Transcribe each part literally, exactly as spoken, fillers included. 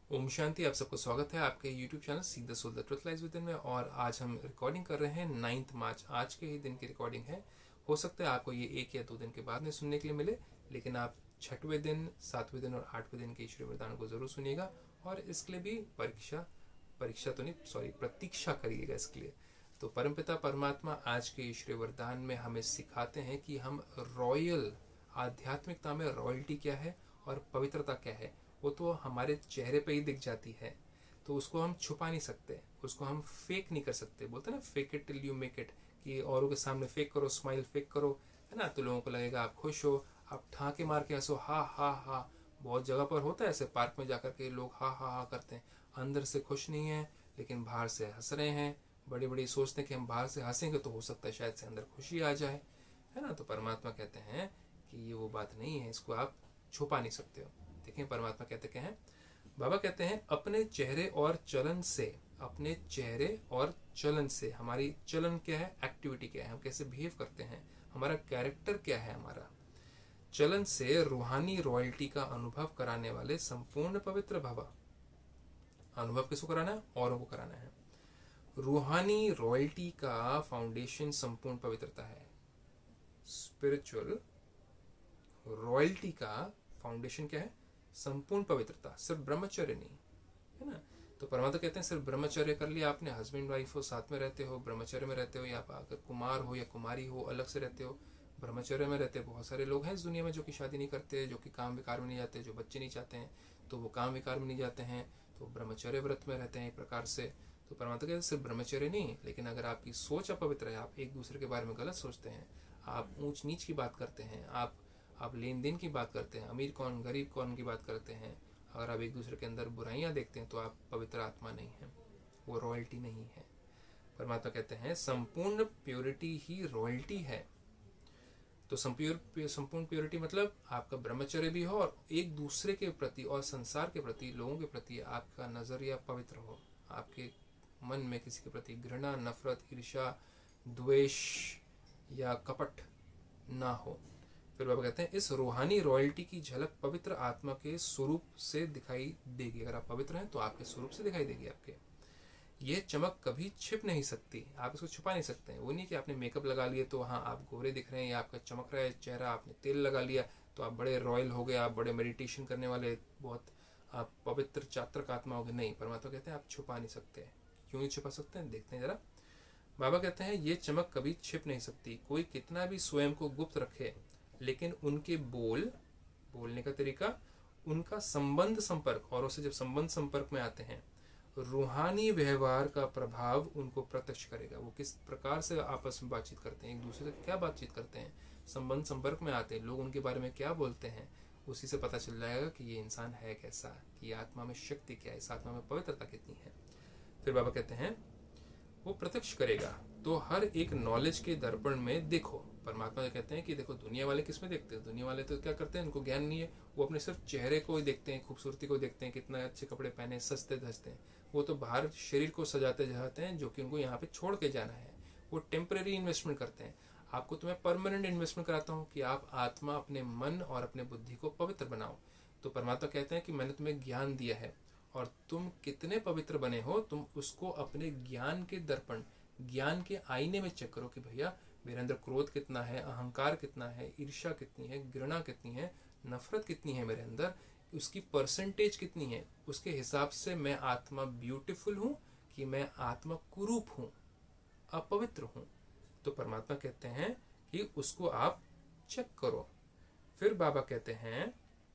ओम शांति। आप सबको स्वागत है आपके YouTube channel see the soul the truth lies within में। और आज हम रिकॉर्डिंग कर रहे हैं नाइन्थ मार्च। आज के ही दिन की रिकॉर्डिंग है। हो सकता है आपको ये एक या दो दिन के बाद में सुनने के लिए मिले, लेकिन आप छठवें दिन, सातवें दिन और आठवें दिन के ईश्वरीय वरदान को जरूर सुनिएगा। और इसके लिए भी परीक्षा परीक्षा तो नहीं सॉरी प्रतीक्षा करिएगा इसके लिए। तो परमपिता परमात्मा आज के ईश्वरीय वरदान में हमें सिखाते हैं कि हम रॉयल आध्यात्मिकता में रॉयल्टी क्या है और पवित्रता क्या है, वो तो हमारे चेहरे पे ही दिख जाती है। तो उसको हम छुपा नहीं सकते, उसको हम फेक नहीं कर सकते। बोलते ना fake it till you make it, कि औरों के सामने फेक करो, स्माइल फेक करो, है ना, तो लोगों को लगेगा आप खुश हो, आप ठाके मार के हंसो, हा हा हा। बहुत जगह पर होता है ऐसे, पार्क में जाकर के लोग हा हा हा करते हैं, अंदर से खुश नहीं है लेकिन बाहर से हंस रहे हैं। बड़ी बड़ी सोचते हैं कि हम बाहर से हंसेंगे तो हो सकता है शायद से अंदर खुशी आ जाए, है ना। तो परमात्मा कहते हैं कि ये वो बात नहीं है, इसको आप छुपा नहीं सकते हो। देखें परमात्मा कहते क्या हैं। बाबा कहते हैं अपने चेहरे और चलन से, अपने चेहरे और चलन से, हमारी चलन क्या है, एक्टिविटी क्या है, हम कैसे बिहेव करते हैं, हमारा कैरेक्टर क्या है, हमारा चलन से रूहानी रॉयल्टी का अनुभव कराने वाले संपूर्ण पवित्र भव। अनुभव किसको कराना है? औरों को कराना है। रूहानी रॉयल्टी का फाउंडेशन संपूर्ण पवित्रता है। स्पिरिचुअल रॉयल्टी का फाउंडेशन क्या है? संपूर्ण पवित्रता। सिर्फ ब्रह्मचर्य नहीं, है ना। तो परमात्मा कहते हैं सिर्फ ब्रह्मचर्य कर लिया आपने, हस्बैंड वाइफ हो, साथ में रहते हो, ब्रह्मचर्य में रहते हो, या अगर कुमार हो या कुमारी हो अलग से रहते हो, ब्रह्मचर्य में रहते हैं। बहुत सारे लोग हैं इस दुनिया में जो कि शादी नहीं करते, जो कि काम विकार में नहीं जाते, जो बच्चे नहीं चाहते हैं तो वो काम विकार में नहीं जाते हैं, तो ब्रह्मचर्य व्रत में रहते हैं एक प्रकार से। तो परमात्मा कहते हैं सिर्फ ब्रह्मचर्य नहीं, लेकिन अगर आपकी सोच अपवित्र है, आप एक दूसरे के बारे में गलत सोचते हैं, आप ऊंच नीच की बात करते हैं, आप आप लेन देन की बात करते हैं, अमीर कौन गरीब कौन की बात करते हैं, अगर आप एक दूसरे के अंदर बुराइयां देखते हैं तो आप पवित्र आत्मा नहीं है, वो रॉयल्टी नहीं है। परमात्मा कहते हैं संपूर्ण प्योरिटी ही रॉयल्टी है। तो संपूर्ण प्योरिटी मतलब आपका ब्रह्मचर्य भी हो और एक दूसरे के प्रति और संसार के प्रति, लोगों के प्रति आपका नजरिया पवित्र हो। आपके मन में किसी के प्रति घृणा, नफरत, ईर्ष्या, द्वेष या कपट ना हो। फिर बाबा कहते हैं इस रूहानी रॉयल्टी की झलक पवित्र आत्मा के स्वरूप से दिखाई देगी। अगर आप पवित्र हैं तो आपके स्वरूप से दिखाई देगी। आपके ये चमक कभी छिप नहीं सकती, आप इसको छुपा नहीं सकते हैं। वो नहीं कि आपने मेकअप लगा लिए तो हाँ आप गोरे दिख रहे हैं या आपका चमक रहा है चेहरा, आपने तेल लगा लिया तो आप बड़े रॉयल हो गए, आप बड़े मेडिटेशन करने वाले, बहुत आप पवित्र चात्रक आत्मा हो गए। नहीं, परमात्मा कहते हैं आप छुपा नहीं सकते। क्यों नहीं छुपा सकते हैं, देखते हैं जरा। बाबा कहते हैं ये चमक कभी छिप नहीं सकती। कोई कितना भी स्वयं को गुप्त रखे, लेकिन उनके बोल बोलने का तरीका, उनका संबंध संपर्क, औरों से जब संबंध संपर्क में आते हैं, रूहानी व्यवहार का प्रभाव उनको प्रत्यक्ष करेगा। वो किस प्रकार से आपस में बातचीत करते हैं, एक दूसरे से क्या बातचीत करते हैं, संबंध संपर्क में आते हैं, लोग उनके बारे में क्या बोलते हैं, उसी से पता चल जाएगा कि ये इंसान है कैसा, कि आत्मा में शक्ति क्या है, इस आत्मा में पवित्रता कितनी है। फिर बाबा कहते हैं वो प्रत्यक्ष करेगा। तो हर एक नॉलेज के दर्पण में देखो। परमात्मा कहते हैं कि देखो दुनिया वाले किस में देखते हैं, दुनिया वाले तो क्या करते हैं, उनको ज्ञान नहीं है, वो अपने सिर्फ चेहरे को ही देखते हैं, खूबसूरती को देखते हैं, कितना अच्छे कपड़े पहने, सस्ते धसते हैं। वो तो बाहर शरीर को सजाते जाते हैं जो कि उनको यहाँ पे छोड़ के जाना है। वो टेम्परेरी इन्वेस्टमेंट करते हैं। आपको तो मैं परमानेंट इन्वेस्टमेंट कराता हूँ कि आप आत्मा, अपने मन और अपने बुद्धि को पवित्र बनाओ। तो परमात्मा कहते हैं कि मैंने तुम्हें ज्ञान दिया है और तुम कितने पवित्र बने हो, तुम उसको अपने ज्ञान के दर्पण, ज्ञान के आईने में चेक करो कि भैया मेरे अंदर क्रोध कितना है, अहंकार कितना है, ईर्ष्या कितनी है, घृणा कितनी है, नफरत कितनी है मेरे अंदर, उसकी परसेंटेज कितनी है। उसके हिसाब से मैं आत्मा ब्यूटीफुल हूं कि मैं आत्मा कुरूप हूं, अपवित्र हूं। तो परमात्मा कहते हैं कि उसको आप चेक करो। फिर बाबा कहते हैं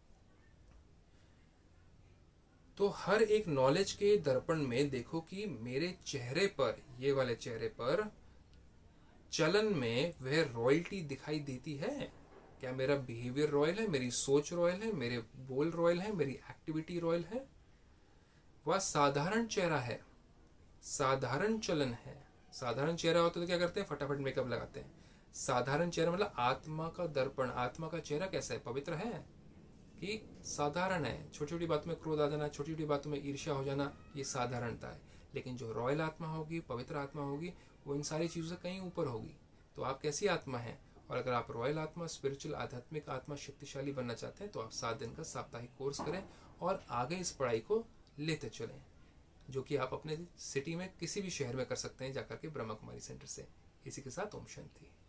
तो हर एक नॉलेज के दर्पण में देखो कि मेरे चेहरे पर, ये वाले चेहरे पर चलन में वह रॉयल्टी दिखाई देती है क्या? मेरा बिहेवियर रॉयल है, मेरी सोच रॉयल है, मेरे बोल रॉयल है, मेरी एक्टिविटी रॉयल है। वह साधारण चेहरा है, साधारण चलन है। साधारण चेहरा होता तो क्या करते हैं, फटाफट मेकअप लगाते हैं। साधारण चेहरा मतलब आत्मा का दर्पण। आत्मा का चेहरा कैसा है, पवित्र है कि साधारण है। छोटी छोटी बातों में क्रोध आ जाना, छोटी छोटी बातों में ईर्ष्या हो जाना, ये साधारणता है। लेकिन जो रॉयल आत्मा होगी, पवित्र आत्मा होगी, वो इन सारी चीजों से कहीं ऊपर होगी। तो आप कैसी आत्मा है? और अगर आप रॉयल आत्मा, स्पिरिचुअल आध्यात्मिक आत्मा, शक्तिशाली बनना चाहते हैं तो आप सात दिन का साप्ताहिक कोर्स करें और आगे इस पढ़ाई को लेते चलें, जो कि आप अपने सिटी में किसी भी शहर में कर सकते हैं जाकर के ब्रह्मा कुमारी सेंटर से। इसी के साथ ओम शांति।